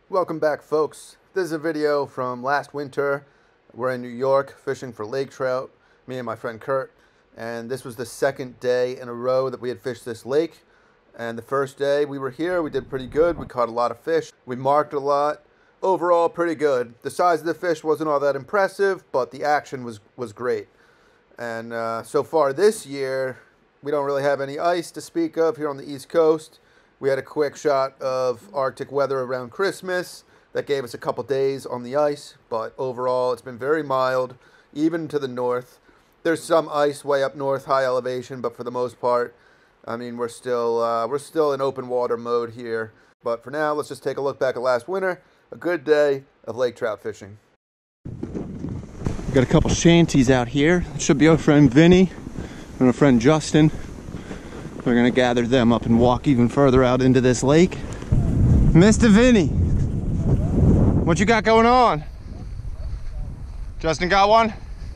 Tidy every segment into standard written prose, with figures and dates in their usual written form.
Welcome back, folks. This is a video from last winter. We're in New York fishing for lake trout, me and my friend Kurt, and this was the second day in a row that we had fished this lake. And the first day we were here, we did pretty good. We caught a lot of fish. We marked a lot. Overall, pretty good. The size of the fish wasn't all that impressive, but the action was great. And so far this year, we don't really have any ice to speak of here on the East Coast. We had a quick shot of Arctic weather around Christmas that gave us a couple days on the ice, but overall it's been very mild, even to the north. There's some ice way up north, high elevation, but for the most part, I mean, we're still in open water mode here. But for now, let's just take a look back at last winter. A good day of lake trout fishing. Got a couple shanties out here. It should be our friend Vinny and our friend Justin. We're gonna gather them up and walk even further out into this lake. Mr. Vinny, what you got going on? Justin got one?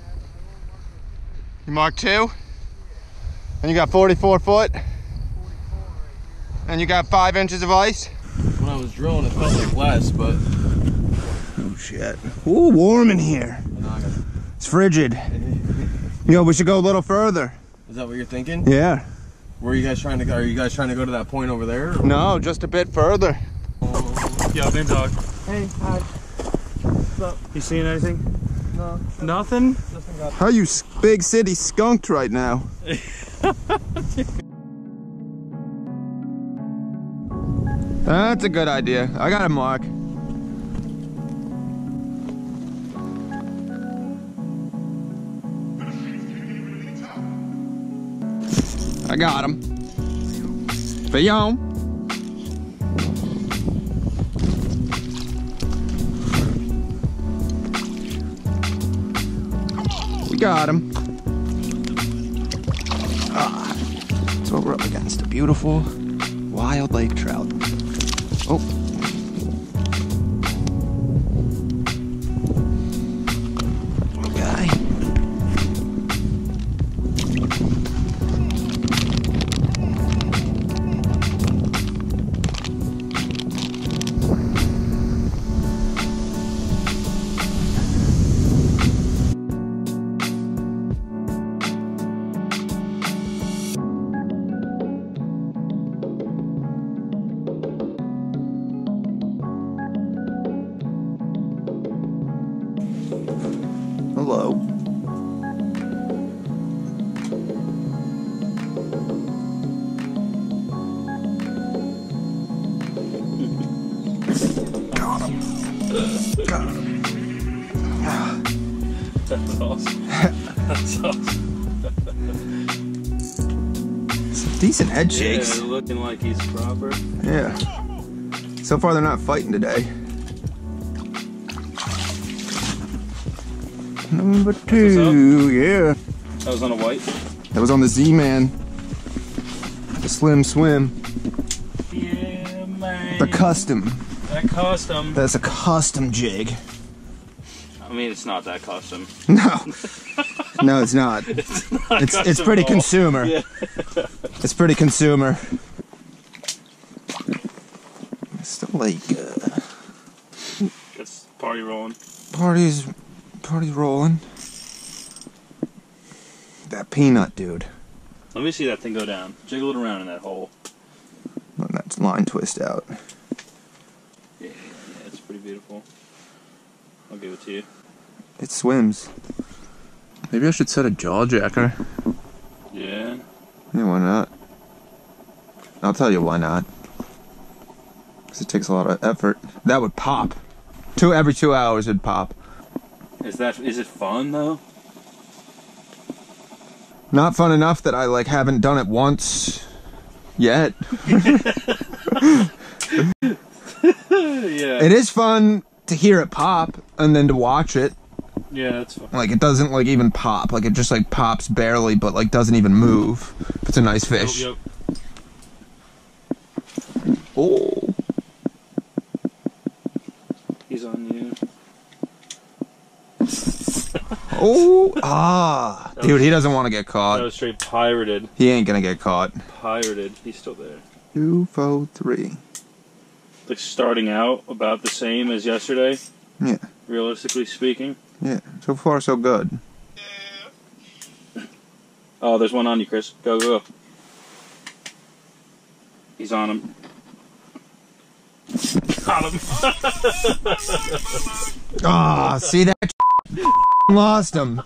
You marked two? And you got 44 foot? And you got 5 inches of ice? When I was drilling, it felt like less, but... Oh shit. Ooh, warm in here. It's frigid. Yo, we should go a little further. Is that what you're thinking? Yeah. Where are you guys trying to go? Are you guys trying to go to that point over there? Or? No, just a bit further. Yo, big dog. Hey, hi. What's up? You seeing anything? No. Nothing? Nothing got... How you big city skunked right now? That's a good idea. I got a mark. I got him. Fillon. We got him. That's what we're up against. A beautiful wild lake trout. Oh. Okay. Hello. Got him. Got him. That's awesome. That's awesome. Some decent head shakes. Yeah, looking like he's proper. Yeah. So far they're not fighting today. Number 2, yeah. That was on a white? That was on the Z-Man. The Slim Swim. Yeah, man. The custom. That custom. That's a custom jig. I mean, it's not that custom. No. No, it's not. It's pretty at all. consumer. Yeah. It's pretty consumer. Still like It's party rolling. party's rolling. That peanut, dude. Let me see that thing go down. Jiggle it around in that hole. Let that line twist out. Yeah, it's pretty beautiful. I'll give it to you. It swims. Maybe I should set a jaw jacker. Yeah. Yeah, why not? I'll tell you why not. Because it takes a lot of effort. That would pop. Every 2 hours it'd pop. Is it fun though? Not fun enough that I like haven't done it once yet. Yeah. It is fun to hear it pop and then to watch it. Yeah, that's fun. Like it doesn't like even pop. Like it just like pops barely, but like doesn't even move. It's a nice fish. Yep. Oh. He's on you. Oh, ah. Dude, he doesn't want to get caught. That was straight pirated. He ain't gonna get caught. Pirated. He's still there. 2, 4, 3. like starting out about the same as yesterday. Yeah. Realistically speaking. Yeah. So far, so good. Oh, there's one on you, Chris. Go, go, go. He's on him. Got him. Ah, see that? Lost him.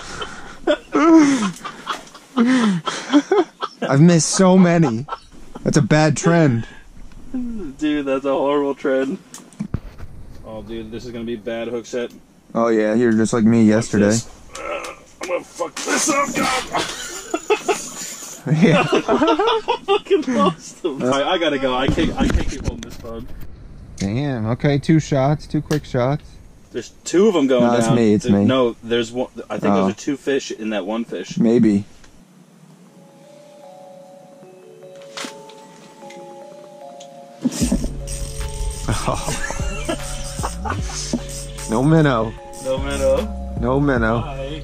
I've missed so many. That's a bad trend. Dude, that's a horrible trend. Oh, dude, this is gonna be a bad hook set. Oh yeah, you're just like me yesterday. I'm gonna fuck this up, God. Yeah. I fucking lost him. I gotta go. I can't keep holding this phone. Damn. Okay, 2 shots, 2 quick shots. There's 2 of them going down. No, it's me. It's me. No, there's one. I think those are 2 fish in that one fish. Maybe. No minnow. No minnow. No minnow. Hi.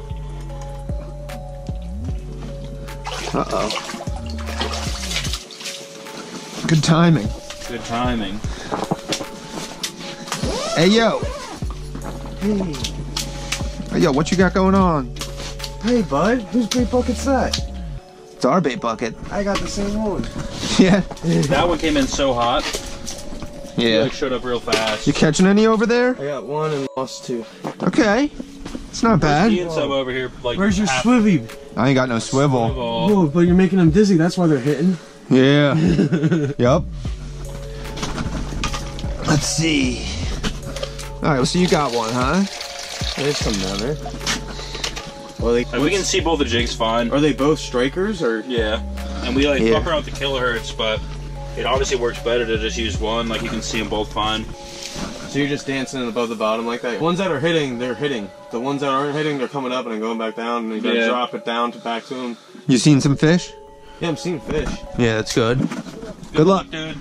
Uh-oh. Good timing. Good timing. Hey, yo. Hey. Hey, yo, what you got going on? Hey, bud. Whose bait bucket's that? It's our bait bucket. I got the same one. Yeah. That one came in so hot. He Yeah. like showed up real fast. You catching any over there? I got 1 and lost 2. Okay. It's not bad. Ian sub over here. Like, Where's your half swivvy? I ain't got no swivel. swivel. Whoa, but you're making them dizzy. That's why they're hitting. Yeah. Yup. Let's see. Alright, well, so you got one, huh? There's some down there. Well, Like, we can see both the jigs fine. Are they both strikers or? Yeah. And we like Yeah. fuck around with the kilohertz, but it obviously works better to just use one. Like you can see them both fine. So you're just dancing above the bottom like that? The ones that are hitting, they're hitting. The ones that aren't hitting, they're coming up and then going back down. And you gotta Yeah. drop it down to back to them. You seen some fish? Yeah, I'm seeing fish. Yeah, that's good. Good luck. dude.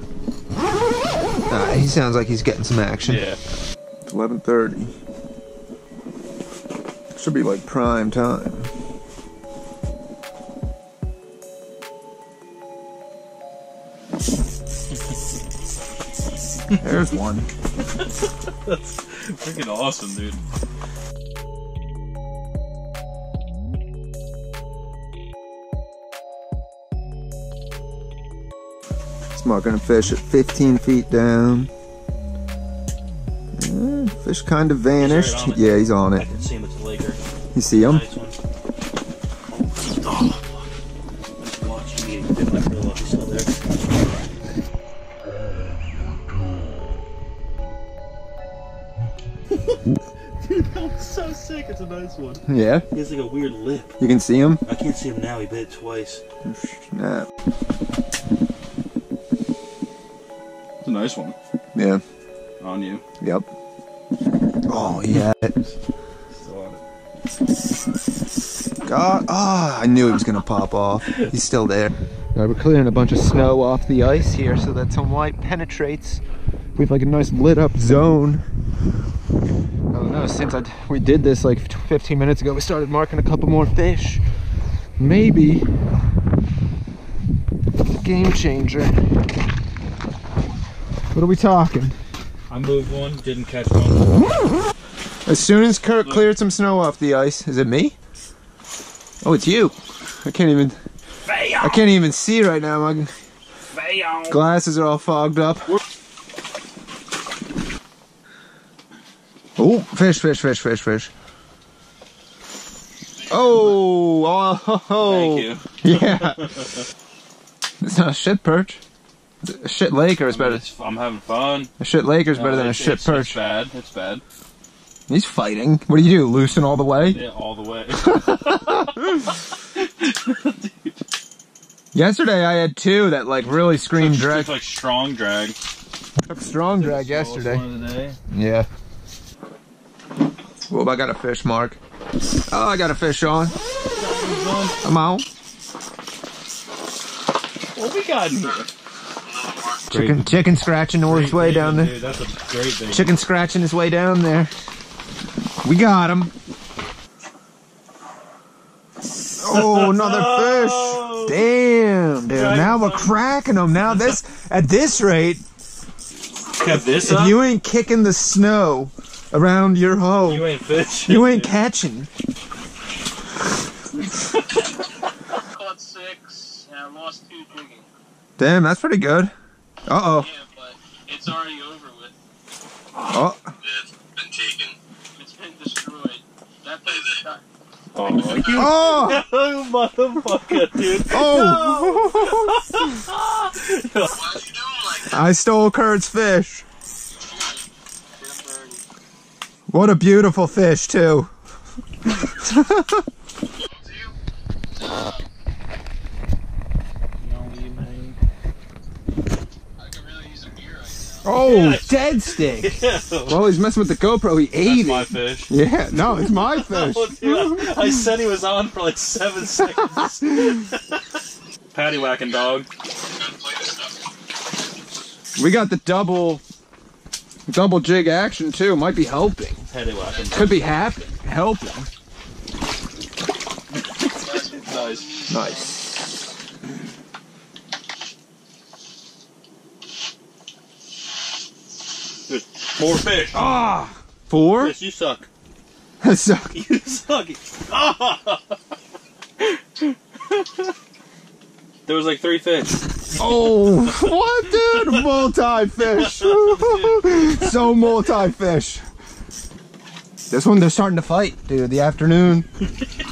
He sounds like he's getting some action. Yeah. It's 11:30. Should be like prime time. There's one. That's freaking awesome, dude. Marking a fish at 15 feet down. Fish kind of vanished. He's right on it. Yeah, he's on I it. can see him. It's a Laker. You see him? Nice one. Oh, fuck. I'm just watching you dip my reel up. He's still there. Dude, that was so sick. It's a nice one. Yeah. He has like a weird lip. You can see him? I can't see him now. He bit it twice. Snap. It's a nice one. Yeah. On you. Yep. Oh, yeah. Still on it. God. Ah, I knew he was going to pop off. He's still there. We're clearing a bunch of snow off the ice here so that some light penetrates. We have like a nice lit up zone. I don't know, since we did this like 15 minutes ago, we started marking a couple more fish. Maybe it's a game changer. What are we talking? I moved one, didn't catch one. As soon as Kurt cleared some snow off the ice, is it me? Oh, it's you. I can't even see right now. My glasses are all fogged up. Oh, fish. Oh, Thank you. Yeah. It's not a shit perch. A shit Laker is better. I'm having fun. A shit Laker is better than a shit It's perch. bad. It's bad. He's fighting. What do you do? Loosen all the way? Yeah, all the way. Yesterday I had 2 that like really screamed drag. It's like strong drag. Took strong drag yesterday. One of the day. Yeah. Whoa, I got a fish, Mark. Oh, I got a fish on. I'm on. What we got in here? Chicken scratching his way down there. Dude, that's a great thing. Chicken scratching his way down there. We got him. Oh, another fish. Damn, dude. Now we're cracking them. Now at this rate, Got this If up? you ain't kicking the snow around your hoe, You ain't fishing. you ain't catching. Caught 6, and I lost 2 jigging. Damn, that's pretty good. Uh-oh. Yeah, but it's already over with. Oh. It's been taken. It's been destroyed. That place is done. Oh, Oh! motherfucker, dude. Oh! Why are you doing like that? I stole Kurt's fish. Damn birdie. What a beautiful fish, too. I could really use a beer right Oh, dead stick. Well, he's messing with the GoPro. He ate That's my it. fish. Yeah, no, it's my fish. Dude, I said he was on for like 7 seconds. Patty whacking dog. We got the double jig action too. Might be helping. Patty whacking. Could be helping. Nice. Nice. Good. More fish. Ah, 4. Fish, you suck. So, You suck. Ah! There was like 3 fish. oh, what, dude? Multi-fish. So multi-fish. This one, they're starting to fight, dude. The afternoon. Yeah,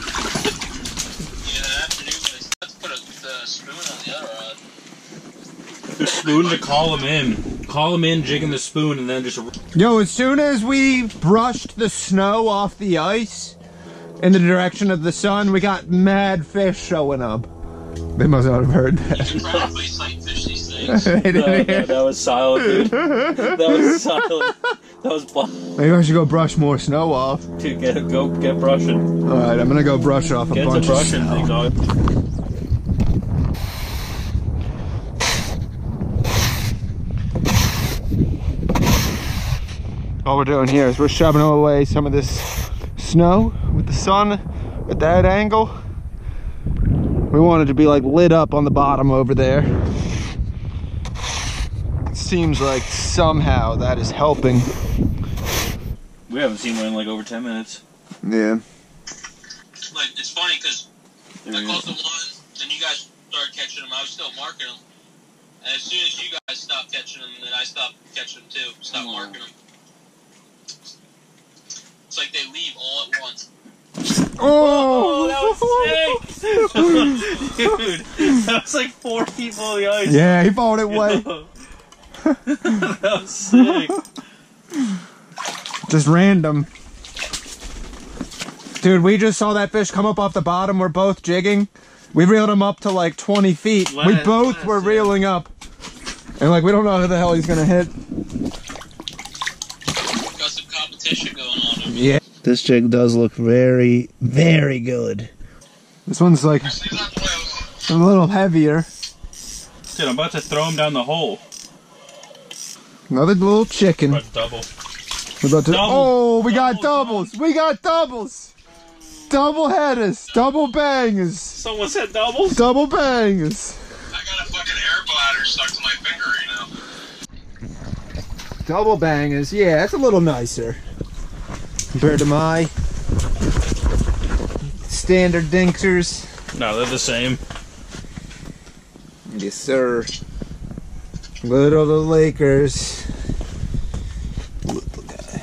that afternoon, let's put a spoon on the other rod. The spoon to call him in. Call him in, jigging the spoon, and then just. Yo, as soon as we brushed the snow off the ice in the direction of the sun, we got mad fish showing up. They must not have heard You that. should probably sight fish these things. They didn't hear. That was silent, dude. That was silent. That was Maybe I should go brush more snow off. Dude, go get brushing. Alright, I'm gonna go brush off a Get to bunch of brushing, snow. big dog. All we're doing here is we're shoving away some of this snow with the sun at that angle. We want it to be like lit up on the bottom over there. It seems like somehow that is helping. We haven't seen one in like over 10 minutes. Yeah. Like, it's funny because There I we caught go. the ones, then you guys started catching them. I was still marking them. And as soon as you guys stopped catching them, then I stopped catching them too. Stopped marking them. It's like they leave all at once. Oh, that was sick! Dude, that was like 4 people on the ice. Yeah, he followed it away. That was sick. Just random. Dude, we just saw that fish come up off the bottom. We're both jigging. We reeled him up to like 20 feet. We both were reeling up. And like, we don't know who the hell he's gonna hit. Got some competition going on over Yeah. This jig does look very, very good. This one's like a little heavier. Dude, I'm about to throw him down the hole. Another little chicken. But double. We're about to, Double. oh, we got doubles. We got doubles. Double headers. Double bangers. Someone said doubles? Double bangers. I got a fucking air bladder stuck to my finger right now. Double bangers. Yeah, that's a little nicer compared to my standard dinkers. No, they're the same. Yes, sir. Little the Lakers. Little guy.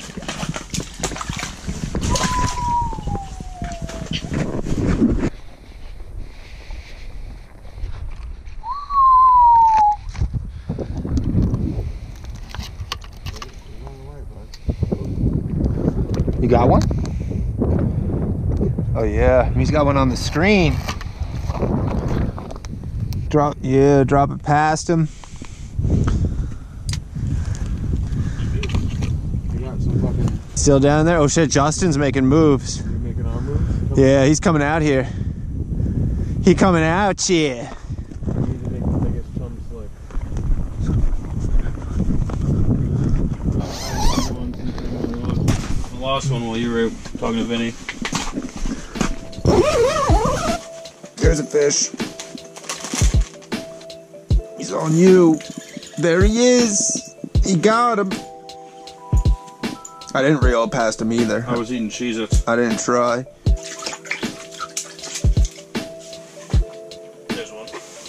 You got one? Oh yeah, he's got one on the screen. Drop it past him. Still down there? Oh shit, Justin's making moves. You're making our move? Yeah, he's coming out here. He coming out here. We need to make the biggest chum slip. I lost one while you were talking to Vinny. There's a fish. He's on you. There he is. He got him. I didn't reel past him either. I was eating Cheez-Its. I didn't try. There's one.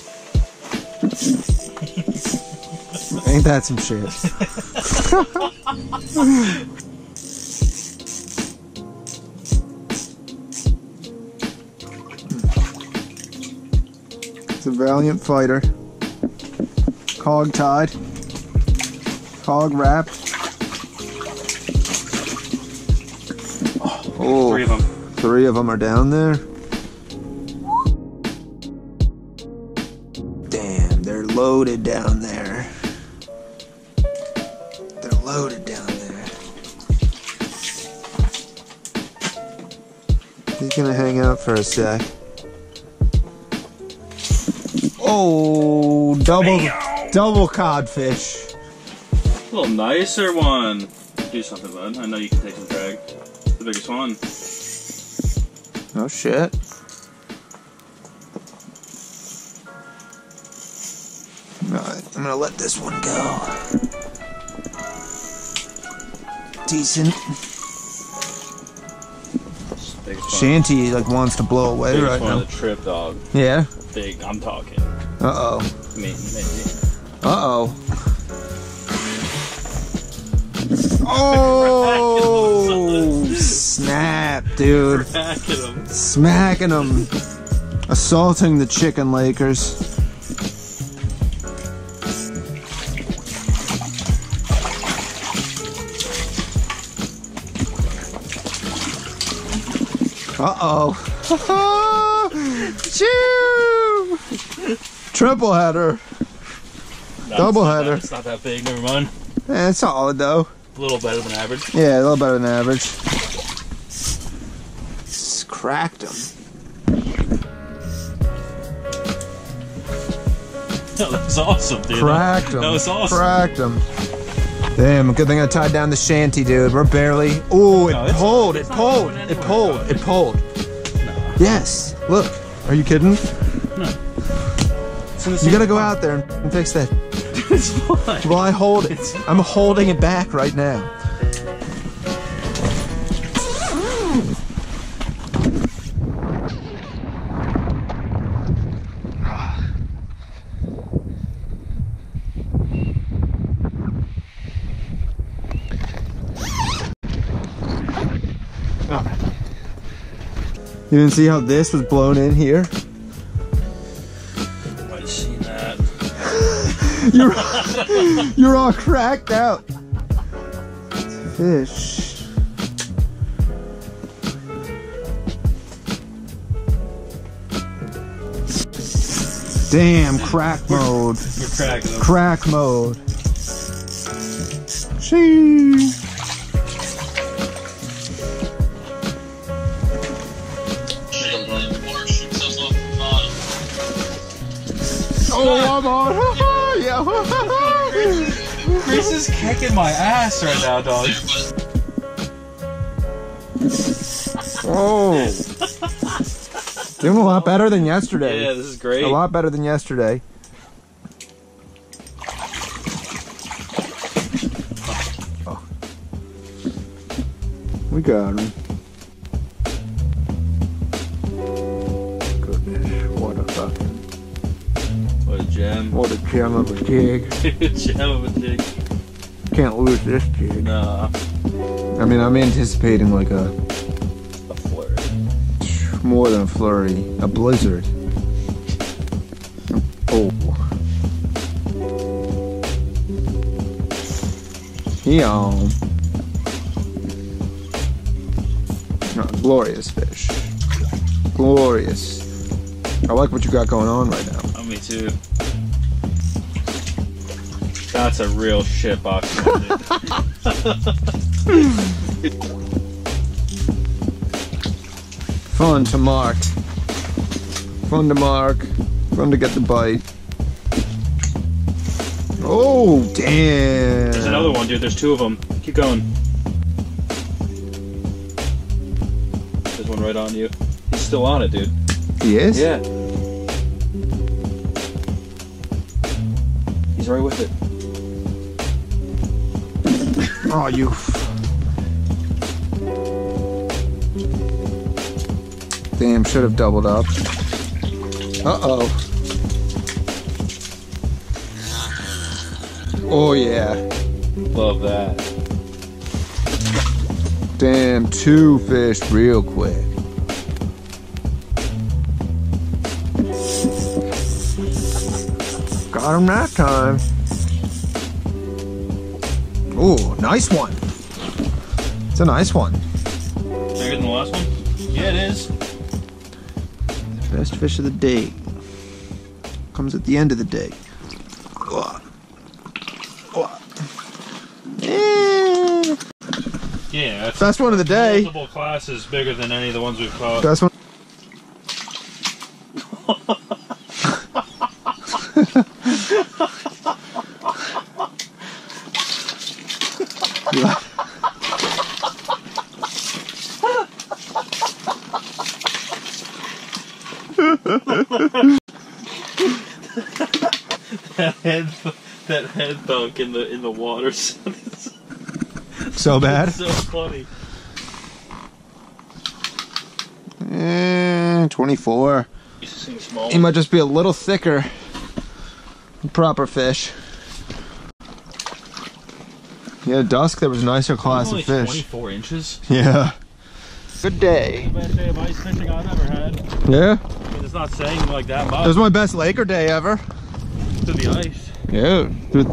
Ain't that some shit? It's a valiant fighter. Hog tied. Hog wrapped. Oh, 3 of them. 3 of them are down there. Damn, they're loaded down there. They're loaded down there. He's gonna hang out for a sec. Oh, double codfish. A little nicer one. Do something, bud. I know you can take some drag. The biggest one. Oh shit. Alright, I'm gonna let this one go. Decent. Biggest one. Shanty like wants to blow away Biggest right one now. of the trip, dog. Yeah? Big. I'm talking. Uh-oh. Maybe. Uh-oh. Oh! Snap, dude. Cracking them. Smacking them. Assaulting the chicken Lakers. Uh-oh. Choo! Triple header. Double header. It's not that big. Never mind. It's solid though. A little better than average. Yeah, a little better than average. Just cracked him. No, that was awesome, dude. Cracked him. That was awesome. Cracked him. Damn, good thing I tied down the shanty, dude. We're barely. Oh, No, it it's- pulled. It it's not pulled. going It anywhere, pulled. dog. It pulled. No. Yes. Look. Are you kidding? No. You gotta go out there and fix that. It's fine. Well, I hold it. I'm holding it back right now. You didn't see how this was blown in here? Might have seen that. You're all cracked out. Fish. Damn, crack mode. We're cracking them. Crack mode. Sheesh. Water shoots us off the bottom. Oh, I'm on. Yeah. Chris is kicking my ass right now, dog. Oh. Doing a lot better than yesterday. Yeah, this is great. A lot better than yesterday. Oh. We got him. Goodness, what a fucking, What a gem. what a gem of a jig. Gem of a jig. Can't lose this jig. Nah, I mean, I'm anticipating like a flirt. more than a flurry, a blizzard. Oh. Yeah. Oh, glorious fish. Glorious. I like what you got going on right now. Oh, me too. That's a real shit box, dude. Fun to mark. Fun to mark. Fun to get the bite. Oh, damn. There's another one, dude. There's 2 of them. Keep going. There's one right on you. He's still on it, dude. He is? Yeah. He's right with it. Oh, you. Damn, should have doubled up. Uh-oh. Oh, yeah. Love that. Damn, 2 fish real quick. Got him that time. Oh, nice one. It's a nice one. Bigger than the last one? Yeah, it is. Best fish of the day. Comes at the end of the day. Yeah, that's Best one of the day. multiple classes bigger than any of the ones we've caught. Best one. that head thunk in the water. So bad? So funny. 24. He might just be a little thicker than proper fish. Yeah, dusk there was a nicer class of fish. 24 inches. Yeah. Good day. Best day of ice fishing I've ever had. Yeah? I mean, it's not saying like that much. It was my best Laker day ever. To the ice. Yeah. Dude.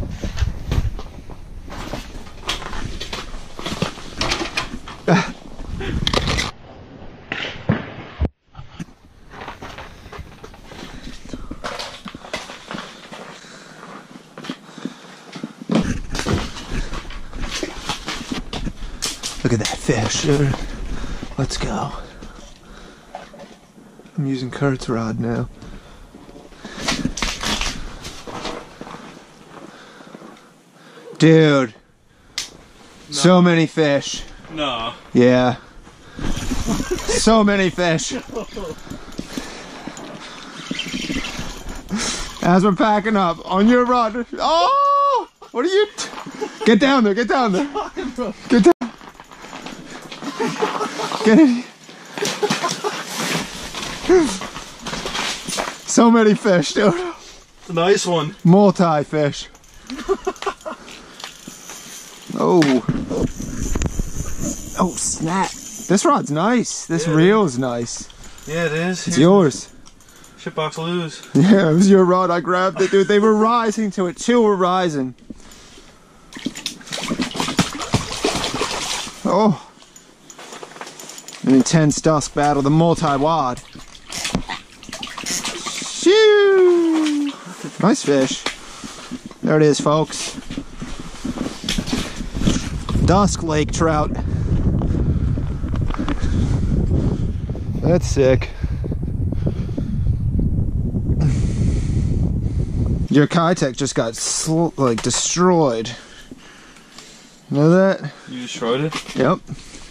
Look at that fish. Let's go. I'm using Kurt's rod now. Dude. No. So many fish. No. Yeah. So many fish. As we're packing up on your rod. Oh! What are you? Get down there. Get down there. Get down. Get it. So many fish, dude. It's a nice one. Multi-fish. Oh. Oh, snap. This rod's nice. This reel is nice. Yeah, it is. It's yours. Shitbox lose. Yeah, it was your rod. I grabbed it, dude. They were rising to it. 2 were rising. Oh. An intense dusk battle, the multi-wad. Shoo! Nice fish. There it is, folks. Dusk lake trout. That's sick. Your Kitech just got like destroyed. You know that? You destroyed it? Yep.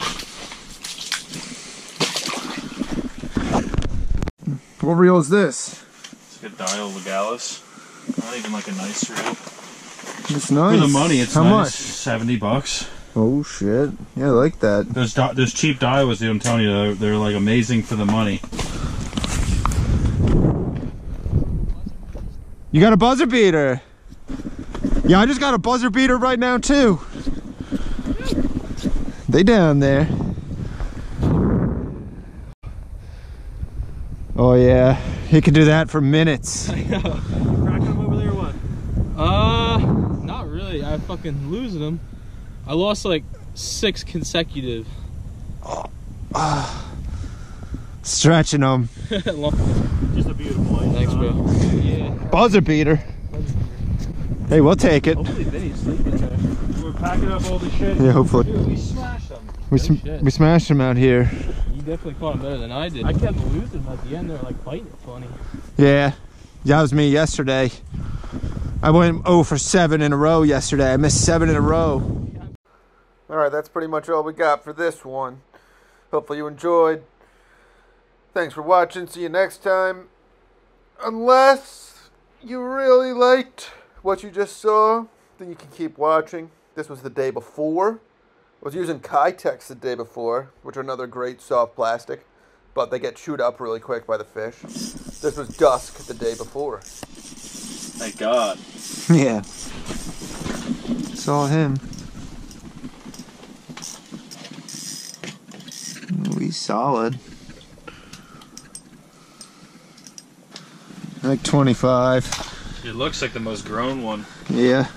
What reel is this? It's like a Dial Legalis. Not even like a nice reel. It's nice. For the money, it's how nice. much? $70. Oh shit! Yeah, I like that. There's cheap Daiwas, I'm telling you, they're like amazing for the money. You got a buzzer beater? Yeah, I just got a buzzer beater right now too. They down there. Oh yeah, he can do that for minutes. I know. Cracking them over there or what? Not really. I'm fucking losing them. I lost like 6 consecutive. Stretching them. Just a beautiful ice. Thanks, bro. Yeah. Buzzer beater. Hey, we'll take it. Hopefully Vinny's sleeping there. We're packing up all the shit. Yeah, hopefully. Dude, we smashed them. We smashed him out here. You definitely caught him better than I did. I kept losing them at the end. They were like biting it funny. Yeah, that was me yesterday. I went 0 for 7 in a row yesterday. I missed 7 in a row. Alright, that's pretty much all we got for this one. Hopefully you enjoyed. Thanks for watching. See you next time. Unless you really liked what you just saw, then you can keep watching. This was the day before. I was using Kytex the day before, which are another great soft plastic, but they get chewed up really quick by the fish. This was Dusk the day before. Thank God. Yeah. Saw him. He's solid. Like 25. It looks like the most grown one. Yeah.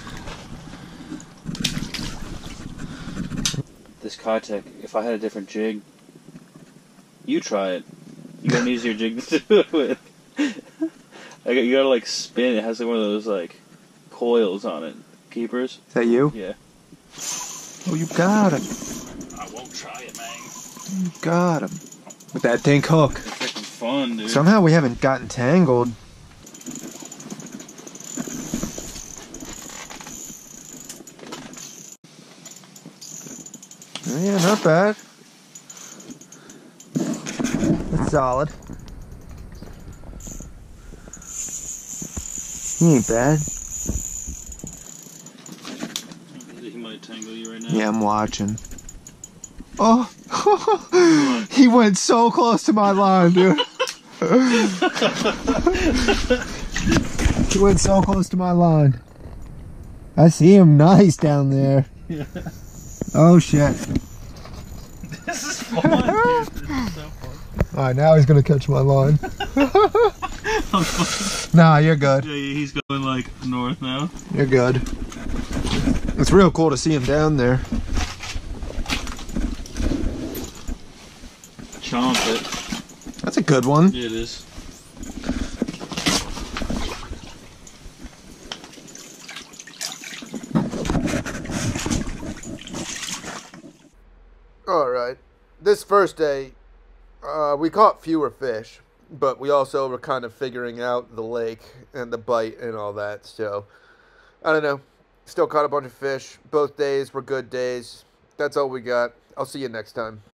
This Kytek, if I had a different jig, you try it. You got an easier jig to do it with. You gotta like spin. It has like one of those like coils on it. Keepers. Is that you? Yeah. Oh, you got him. I won't try it, man. You got him. With that dink hook. It's freaking fun, dude. Somehow we haven't gotten tangled. Yeah, not bad. That's solid. He ain't bad. He might tangle you right now. Yeah, I'm watching. Oh! He went so close to my line, dude. He went so close to my line. I see him nice down there. Yeah. Oh shit. This is fun, dude. This is so fun. Alright, now he's gonna catch my line. Nah, you're good. Yeah, he's going like north now. You're good. It's real cool to see him down there. Chomp it. That's a good one. Yeah, it is. Alright, this first day, we caught fewer fish, but we also were kind of figuring out the lake and the bite and all that, so, I don't know, still caught a bunch of fish. Both days were good days. That's all we got. I'll see you next time.